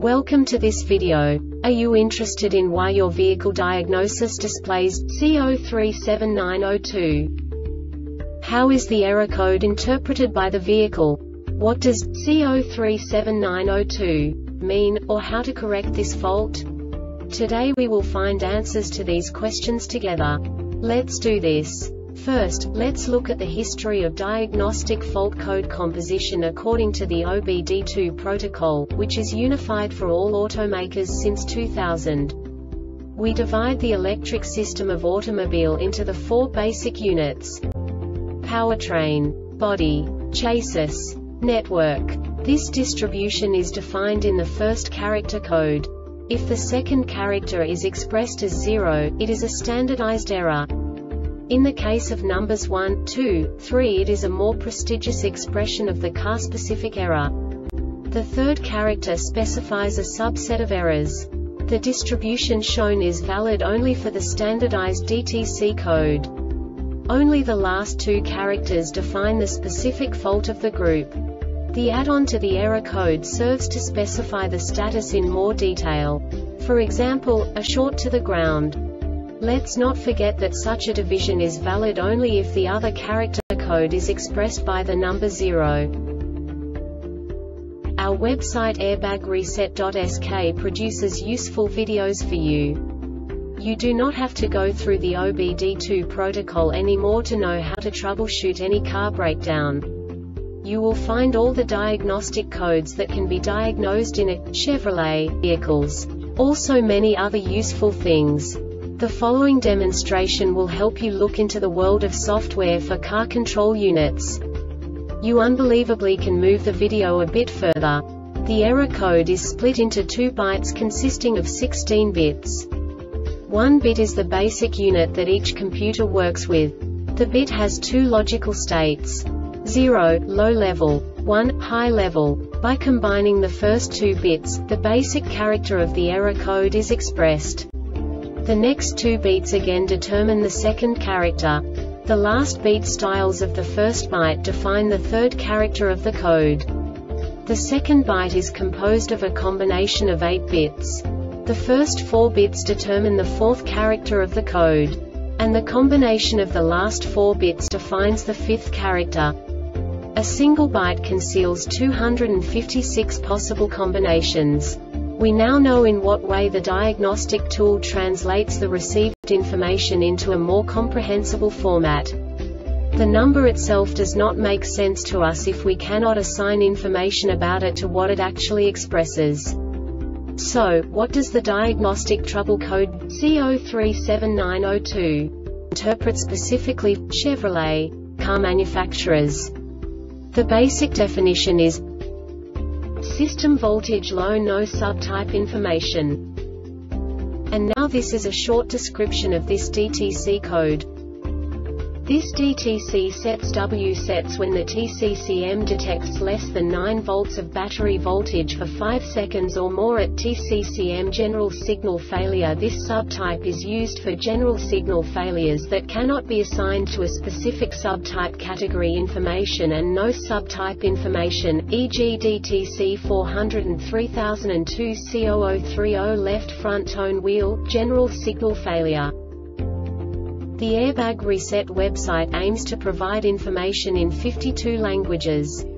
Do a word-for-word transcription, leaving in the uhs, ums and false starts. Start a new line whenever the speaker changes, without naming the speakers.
Welcome to this video. Are you interested in why your vehicle diagnosis displays C zero three seven nine zero two? How is the error code interpreted by the vehicle? What does C zero three seven nine zero two mean, or how to correct this fault? Today we will find answers to these questions together. Let's do this. First, let's look at the history of diagnostic fault code composition according to the O B D two protocol, which is unified for all automakers since two thousand. We divide the electric system of automobile into the four basic units: powertrain, body, chassis, network. This distribution is defined in the first character code. If the second character is expressed as zero, it is a standardized error. In the case of numbers one, two, three, it is a more prestigious expression of the car-specific error. The third character specifies a subset of errors. The distribution shown is valid only for the standardized D T C code. Only the last two characters define the specific fault of the group. The add-on to the error code serves to specify the status in more detail. For example, a short to the ground. Let's not forget that such a division is valid only if the other character code is expressed by the number zero. Our website airbag reset dot S K produces useful videos for you. You do not have to go through the O B D two protocol anymore to know how to troubleshoot any car breakdown. You will find all the diagnostic codes that can be diagnosed in a Chevrolet vehicles. Also many other useful things. The following demonstration will help you look into the world of software for car control units. You unbelievably can move the video a bit further. The error code is split into two bytes consisting of sixteen bits. One bit is the basic unit that each computer works with. The bit has two logical states: zero, low level, one, high level. By combining the first two bits, the basic character of the error code is expressed. The next two beats again determine the second character. The last beat styles of the first byte define the third character of the code. The second byte is composed of a combination of eight bits. The first four bits determine the fourth character of the code. And the combination of the last four bits defines the fifth character. A single byte conceals two hundred fifty-six possible combinations. We now know in what way the diagnostic tool translates the received information into a more comprehensible format. The number itself does not make sense to us if we cannot assign information about it to what it actually expresses. So, what does the diagnostic trouble code C zero three seven nine zero two interpret specifically for Chevrolet car manufacturers? The basic definition is system voltage low, no subtype information. And now this is a short description of this D T C code. This D T C sets W sets when the T C C M detects less than nine volts of battery voltage for five seconds or more at T C C M general signal failure. This subtype is used for general signal failures that cannot be assigned to a specific subtype category information and no subtype information, for example D T C four oh three thousand two C zero zero three zero left front tone wheel, general signal failure. The Airbag Reset website aims to provide information in fifty-two languages.